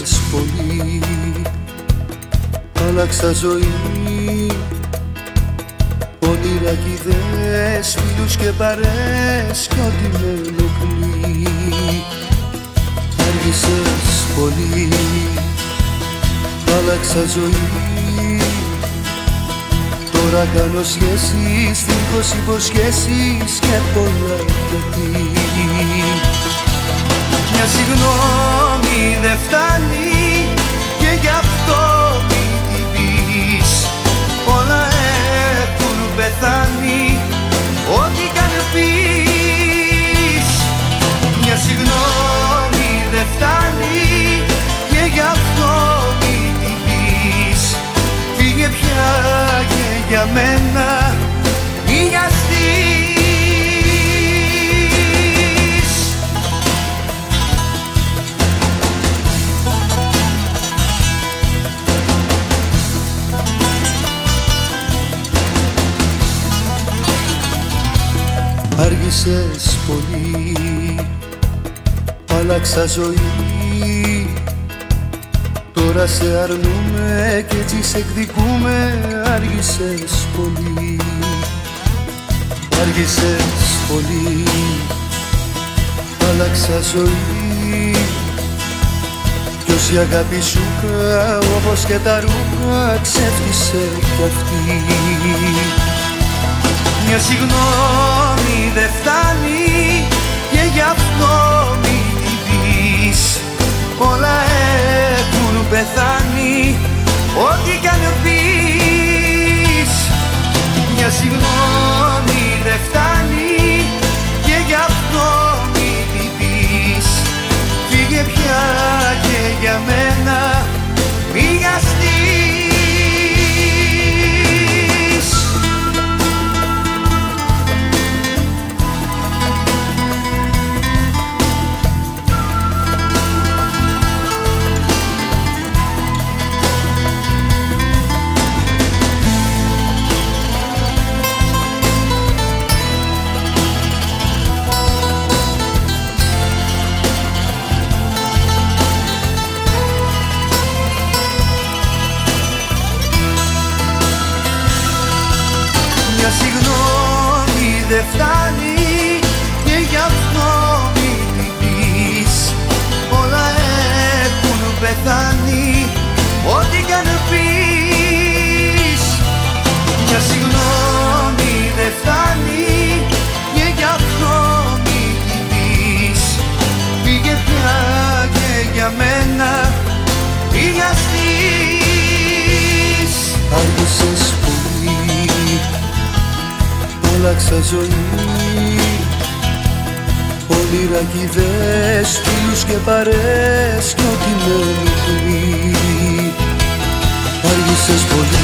Άργησες πολύ, άλλαξα ζωή. Όνειρα κι ιδέες, φίλους και παρέες κι ό,τι με ενοχλεί. Άργησες πολύ, άλλαξα ζωή. Τώρα κάνω σχέσεις, δίχως υποσχέσεις και πολλά γιατί. Μια συγγνώμη δεν φτάνει και γι' αυτό μην την πεις. Όλα έχουν πεθάνει, ό,τι καν πεις. Μια συγγνώμη δεν φτάνει και γι' αυτό μην την πεις. Φύγε πια και για μένα μη βιαστείς. Άργησες πολύ, άλλαξα ζωή. Τώρα σε αρνούμε κι έτσι σε εκδικούμε. Άργησες πολύ, άργησες πολύ, άλλαξα ζωή. Κι όση αγάπη σου είχα, όπως και τα ρούχα, ξέφτισε κι αυτή. Μια συγγνώμη δεν φτάνει και γι' αυτό μην την πεις. Όλα έχουν πεθάνει, ό,τι κι αν πεις. Μια συγγνώμη δεν φτάνει και γι' αυτό μην την πεις. Φύγε πια και για μένα μη βιαστείς. Μια συγγνώμη δεν φτάνει και γι' αυτό μην την πεις. Όλα έχουν πεθάνει, ό,τι κι αν πεις. Μια συγγνώμη δεν φτάνει και γι' αυτό μην την πεις. Φύγε πια και για μένα μη βιαστείς. Άργησες πολύ, άλλαξα ζωή. Όνειρα κι ιδέες, φίλους και παρέες κι ό,τι με ενοχλεί. Άργησες πολύ,